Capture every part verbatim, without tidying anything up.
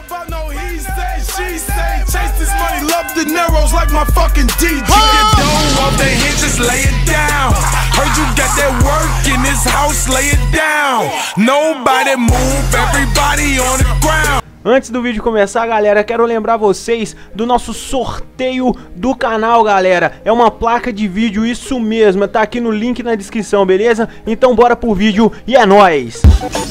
fuck no he say, she say. Chase this money, love the narrows like my fucking D J. Get dough off the hinge, just lay it down. Heard you got that work in this house, lay it down. Nobody move, everybody on the ground. Antes do vídeo começar, galera, quero lembrar vocês do nosso sorteio do canal, galera. É uma placa de vídeo, isso mesmo, tá aqui no link na descrição, beleza? Então bora pro vídeo e é nóis!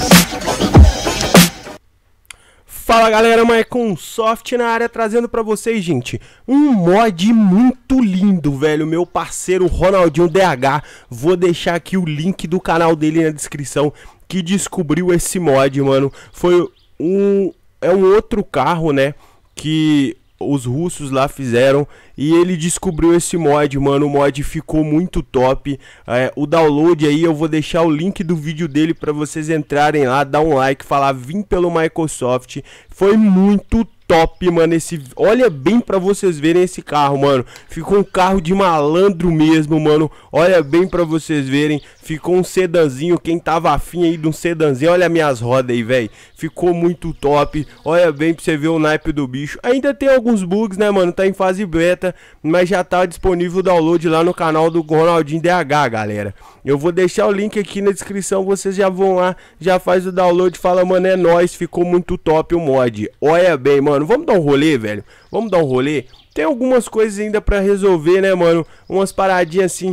Fala galera, Maiconsoft na área, trazendo pra vocês, gente, um mod muito lindo, velho. Meu parceiro Ronaldinho D H, vou deixar aqui o link do canal dele na descrição, que descobriu esse mod, mano. Foi um... é um outro carro, né, que os russos lá fizeram, e ele descobriu esse mod, mano. O mod ficou muito top. É, o download aí, eu vou deixar o link do vídeo dele pra vocês entrarem lá, dar um like, falar vim pelo Maiconsoft. Foi muito top, mano, esse... olha bem pra vocês verem esse carro, mano. Ficou um carro de malandro mesmo, mano. Olha bem pra vocês verem. Ficou um sedanzinho, quem tava afim aí de um sedanzinho. Olha minhas rodas aí, velho. Ficou muito top. Olha bem pra você ver o naipe do bicho. Ainda tem alguns bugs, né, mano? Tá em fase beta, mas já tá disponível o download lá no canal do Ronaldinho D H, galera. Eu vou deixar o link aqui na descrição, vocês já vão lá, já faz o download, fala, mano, é nóis, ficou muito top o mod. Olha bem, mano, vamos dar um rolê, velho, vamos dar um rolê. Tem algumas coisas ainda pra resolver, né, mano, umas paradinhas assim,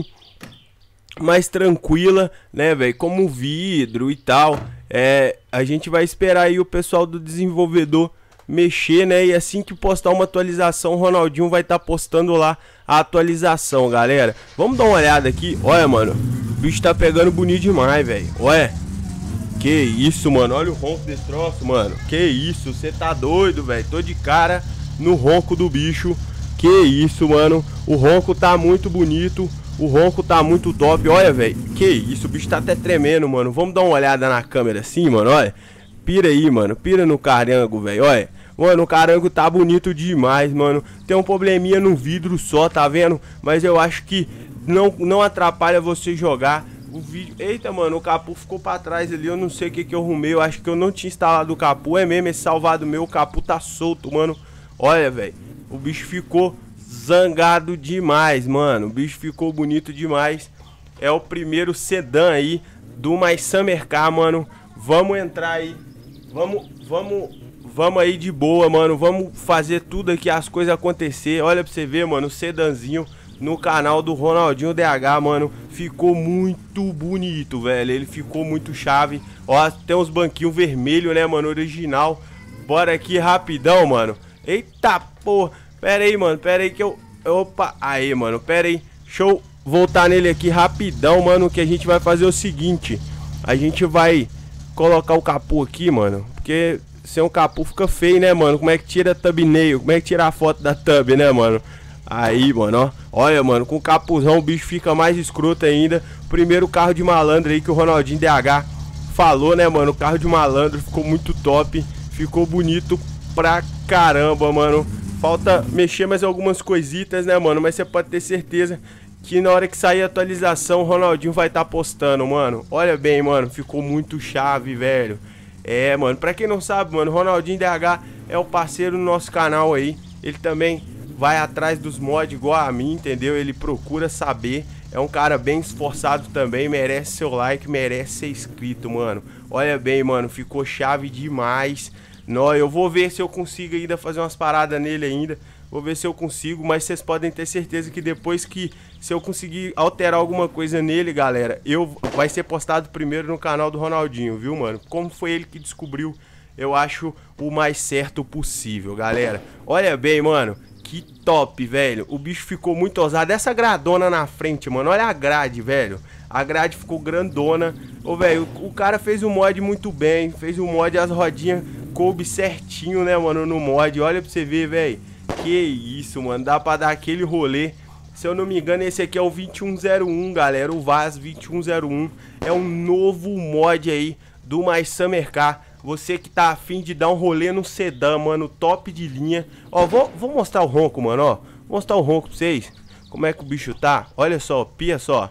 mais tranquila, né, velho, como vidro e tal. É, a gente vai esperar aí o pessoal do desenvolvedor mexer, né, e assim que postar uma atualização, o Ronaldinho vai estar tá postando lá a atualização, galera. Vamos dar uma olhada aqui, olha, mano, o bicho tá pegando bonito demais, velho, olha. Que isso, mano, olha o ronco desse troço, mano. Que isso, você tá doido, velho. Tô de cara no ronco do bicho. Que isso, mano. O ronco tá muito bonito. O ronco tá muito top, olha, velho. Que isso, o bicho tá até tremendo, mano. Vamos dar uma olhada na câmera assim, mano, olha. Pira aí, mano, pira no carango, velho, olha. Mano, o carango tá bonito demais, mano. Tem um probleminha no vidro só, tá vendo? Mas eu acho que não, não atrapalha você jogar o vídeo. Eita, mano, o capu ficou pra trás ali. Eu não sei o que que eu arrumei. Eu acho que eu não tinha instalado o capu. É mesmo, esse salvado meu, o capu tá solto, mano. Olha, velho, o bicho ficou zangado demais, mano. O bicho ficou bonito demais. É o primeiro sedã aí do My Summer Car, mano. Vamos entrar aí. Vamos, vamos... Vamos aí de boa, mano. Vamos fazer tudo aqui, as coisas acontecer. Olha pra você ver, mano, o sedanzinho no canal do Ronaldinho D H, mano. Ficou muito bonito, velho. Ele ficou muito chave. Ó, tem uns banquinhos vermelhos, né, mano, original. Bora aqui rapidão, mano. Eita, porra. Pera aí, mano, pera aí que eu... Opa, aí, mano, pera aí. Deixa eu voltar nele aqui rapidão, mano, que a gente vai fazer o seguinte. A gente vai colocar o capô aqui, mano, porque... sem um capô fica feio, né, mano? Como é que tira a thumbnail? Como é que tira a foto da thumb, né, mano? Aí, mano, ó. Olha, mano, com o capuzão o bicho fica mais escroto ainda. Primeiro carro de malandro aí que o Ronaldinho D H falou, né, mano? O carro de malandro ficou muito top. Ficou bonito pra caramba, mano. Falta mexer mais algumas coisitas, né, mano? Mas você pode ter certeza que na hora que sair a atualização, o Ronaldinho vai estar tá postando, mano. Olha bem, mano, ficou muito chave, velho. É, mano, pra quem não sabe, mano, Ronaldinho D H é o parceiro do nosso canal aí. Ele também vai atrás dos mods igual a mim, entendeu? Ele procura saber. É um cara bem esforçado também, merece seu like, merece ser inscrito, mano. Olha bem, mano, ficou chave demais. Não, eu vou ver se eu consigo ainda fazer umas paradas nele ainda. Vou ver se eu consigo, mas vocês podem ter certeza que depois que, se eu conseguir alterar alguma coisa nele, galera, eu vai ser postado primeiro no canal do Ronaldinho, viu, mano? Como foi ele que descobriu, eu acho o mais certo possível, galera. Olha bem, mano, que top, velho. O bicho ficou muito ousado. Essa gradona na frente, mano, olha a grade, velho. A grade ficou grandona. Ô, velho, o cara fez o mod muito bem. Fez o mod, as rodinhas coube certinho, né, mano, no mod. Olha pra você ver, velho. Que isso, mano, dá pra dar aquele rolê. Se eu não me engano, esse aqui é o vinte e um zero um, galera. O Vaz vinte e um zero um. É um novo mod aí do My Summer Car. Você que tá afim de dar um rolê no sedã, mano, top de linha. Ó, vou, vou mostrar o ronco, mano, ó. Vou mostrar o ronco pra vocês. Como é que o bicho tá. Olha só, pia só.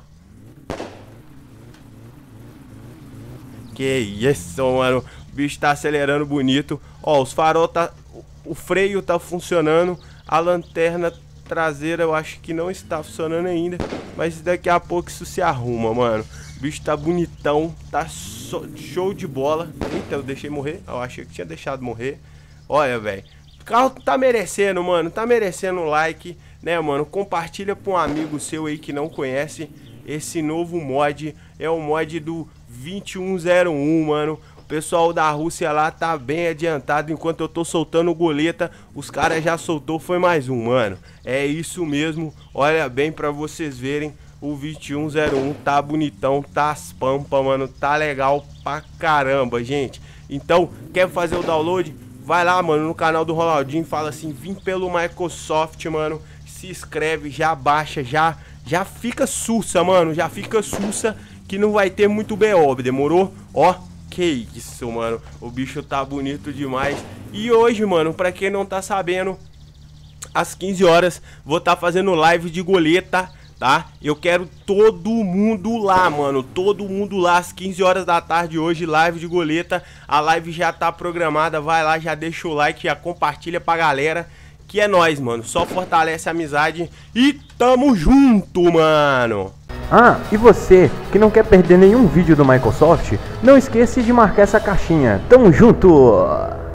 Que isso, mano. O bicho tá acelerando bonito. Ó, os farol tá... o freio tá funcionando, a lanterna traseira eu acho que não está funcionando ainda, mas daqui a pouco isso se arruma, mano. O bicho tá bonitão, tá so show de bola. Eita, eu deixei morrer, eu achei que tinha deixado morrer. Olha, velho, o carro tá merecendo, mano, tá merecendo um like, né, mano? Compartilha pra um amigo seu aí que não conhece esse novo mod. É o mod do vinte e um zero um, mano. O pessoal da Rússia lá tá bem adiantado. Enquanto eu tô soltando goleta, os caras já soltou, foi mais um, mano. É isso mesmo, olha bem pra vocês verem. O vinte e um zero um tá bonitão, tá as pampas, mano. Tá legal pra caramba, gente. Então, quer fazer o download? Vai lá, mano, no canal do Ronaldinho. Fala assim, vim pelo Microsoft, mano. Se inscreve, já baixa, já, já fica sussa, mano. Já fica sussa que não vai ter muito B O, demorou? Ó, que isso, mano. O bicho tá bonito demais. E hoje, mano, pra quem não tá sabendo, às quinze horas vou tá fazendo live de goleta, tá? Eu quero todo mundo lá, mano. Todo mundo lá às quinze horas da tarde hoje, live de goleta. A live já tá programada, vai lá, já deixa o like, já compartilha pra galera. Que é nóis, mano. Só fortalece a amizade e tamo junto, mano. Ah, e você que não quer perder nenhum vídeo do Microsoft, não esqueça de marcar essa caixinha. Tamo junto!